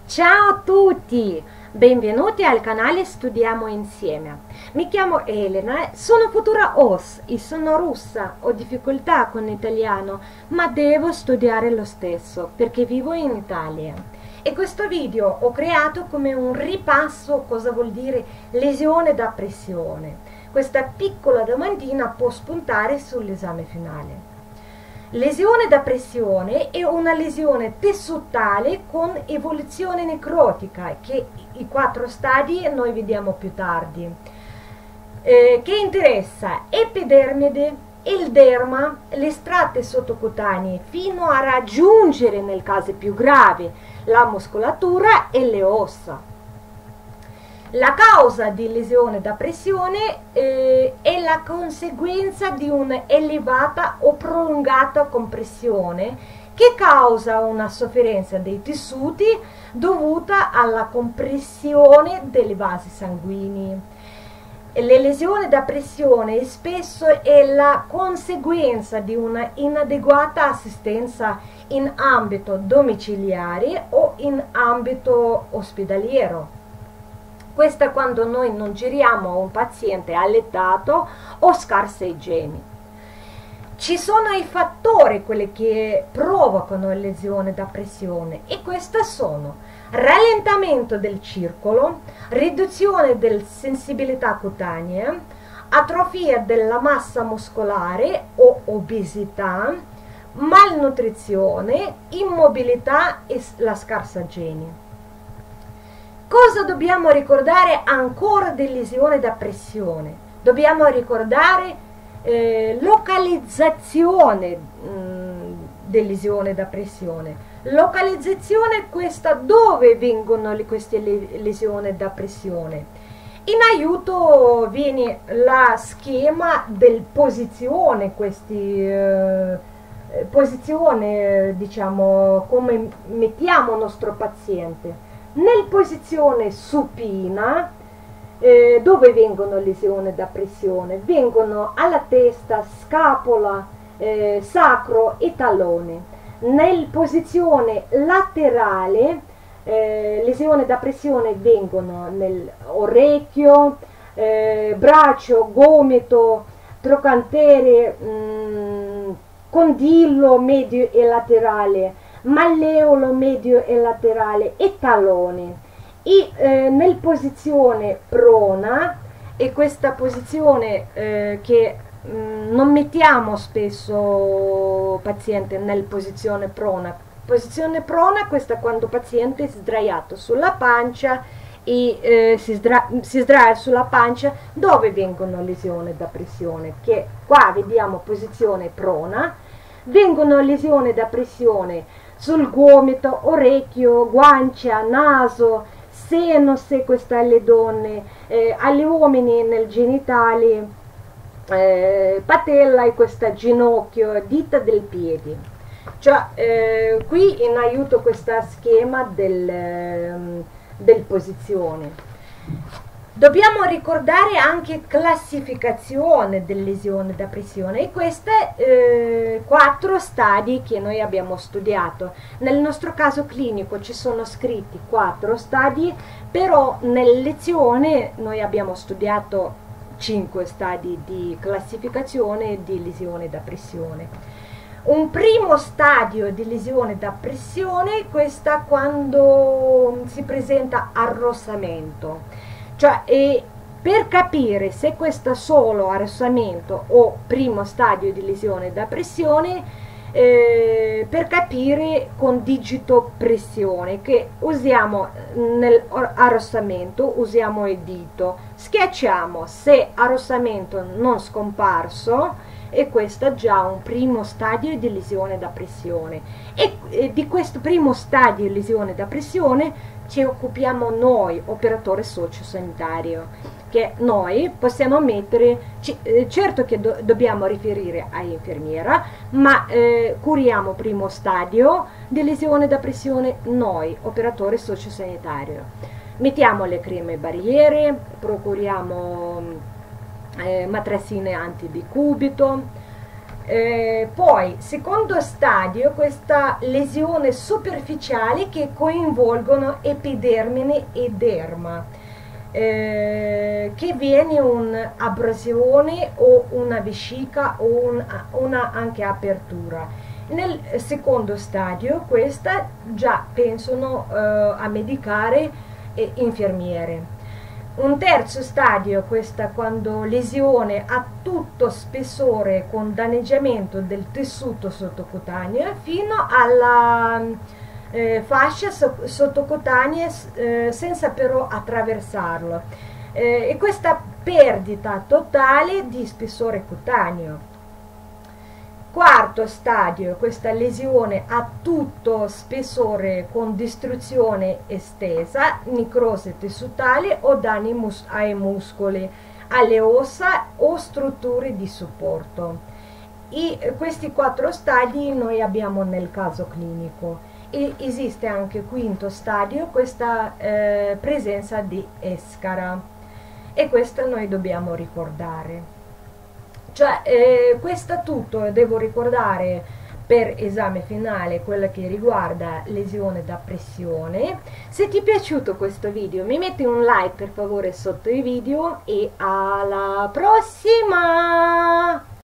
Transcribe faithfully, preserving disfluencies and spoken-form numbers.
Ciao a tutti, benvenuti al canale Studiamo Insieme. Mi chiamo Elena, sono futura O S e sono russa, ho difficoltà con l'italiano, ma devo studiare lo stesso perché vivo in Italia. E questo video ho creato come un ripasso cosa vuol dire lesione da pressione. Questa piccola domandina può spuntare sull'esame finale. Lesione da pressione è una lesione tessutale con evoluzione necrotica, che i quattro stadi noi vediamo più tardi, eh, che interessa epidermide, il derma, le strate sottocutanee, fino a raggiungere, nel caso più grave, la muscolatura e le ossa. La causa di lesione da pressione eh, è la conseguenza di un'elevata o prolungata compressione che causa una sofferenza dei tessuti dovuta alla compressione delle vasi sanguigni. Le lesioni da pressione spesso è la conseguenza di una inadeguata assistenza in ambito domiciliare o in ambito ospedaliero. Questa quando noi non giriamo un paziente allettato o scarsa igiene. Ci sono i fattori, quelli che provocano lesione da pressione, e questi sono rallentamento del circolo, riduzione della sensibilità cutanea, atrofia della massa muscolare o obesità, malnutrizione, immobilità e la scarsa igiene. Cosa dobbiamo ricordare ancora di lesione da pressione? Dobbiamo ricordare eh, localizzazione mh, di lesione da pressione. Localizzazione questa dove vengono le, queste lesioni da pressione. In aiuto viene la schema del posizione, questi eh, posizione, diciamo, come mettiamo il nostro paziente. Nel posizione supina, eh, dove vengono lesioni da pressione? Vengono alla testa, scapola, eh, sacro e tallone. Nel posizione laterale, eh, lesioni da pressione vengono nell'orecchio, eh, braccio, gomito, trocantere, mh, condilo medio e laterale, malleolo medio e laterale e tallone. E eh, nel posizione prona, e questa posizione eh, che mh, non mettiamo spesso paziente nel posizione prona. Posizione prona, questa quando il paziente è sdraiato sulla pancia e eh, si, sdra si sdraia sulla pancia, dove vengono lesioni da pressione, che qua vediamo posizione prona. Vengono lesioni da pressione sul gomito, orecchio, guancia, naso, seno se questa è alle donne, eh, agli uomini nel genitale, eh, patella e questa ginocchio, dita del piede. Cioè, eh, qui in aiuto questo schema del, del posizione. Dobbiamo ricordare anche classificazione delle lesioni da pressione e questi eh, quattro stadi che noi abbiamo studiato. Nel nostro caso clinico ci sono scritti quattro stadi, però nelle lezioni noi abbiamo studiato cinque stadi di classificazione di lesione da pressione. Un primo stadio di lesione da pressione, questa quando si presenta arrossamento. Cioè, e per capire se questo è solo arrossamento o primo stadio di lesione da pressione, eh, per capire con digito pressione, che usiamo nell'arrossamento, usiamo il dito, schiacciamo, se arrossamento non scomparso, e questo è già un primo stadio di lesione da pressione. E, e di questo primo stadio di lesione da pressione ci occupiamo noi, operatore sociosanitario, che noi possiamo mettere, eh, certo che do, dobbiamo riferire all'infermiera, ma eh, curiamo primo stadio di lesione da pressione noi, operatore sociosanitario. Mettiamo le creme barriere, procuriamo eh, matrassine antibicubito, Eh, poi, secondo stadio, questa lesione superficiale che coinvolgono epidermine e derma, eh, che viene un'abrasione o una vescica o un, una anche apertura. Nel secondo stadio, questa già pensano eh, a medicare eh, infermiere. Un terzo stadio, questa quando lesione a tutto spessore con danneggiamento del tessuto sottocutaneo fino alla eh, fascia so sottocutanea eh, senza però attraversarlo, eh, e questa perdita totale di spessore cutaneo. Quarto stadio, questa lesione a tutto spessore con distruzione estesa, necrosi tessutale o danni mus ai muscoli, alle ossa o strutture di supporto. I, questi quattro stadi noi abbiamo nel caso clinico. E esiste anche quinto stadio, questa eh, presenza di escara, e questo noi dobbiamo ricordare. Cioè, eh, questo tutto devo ricordare per esame finale, quello che riguarda lesione da pressione. Se ti è piaciuto questo video mi metti un like per favore sotto i video e alla prossima!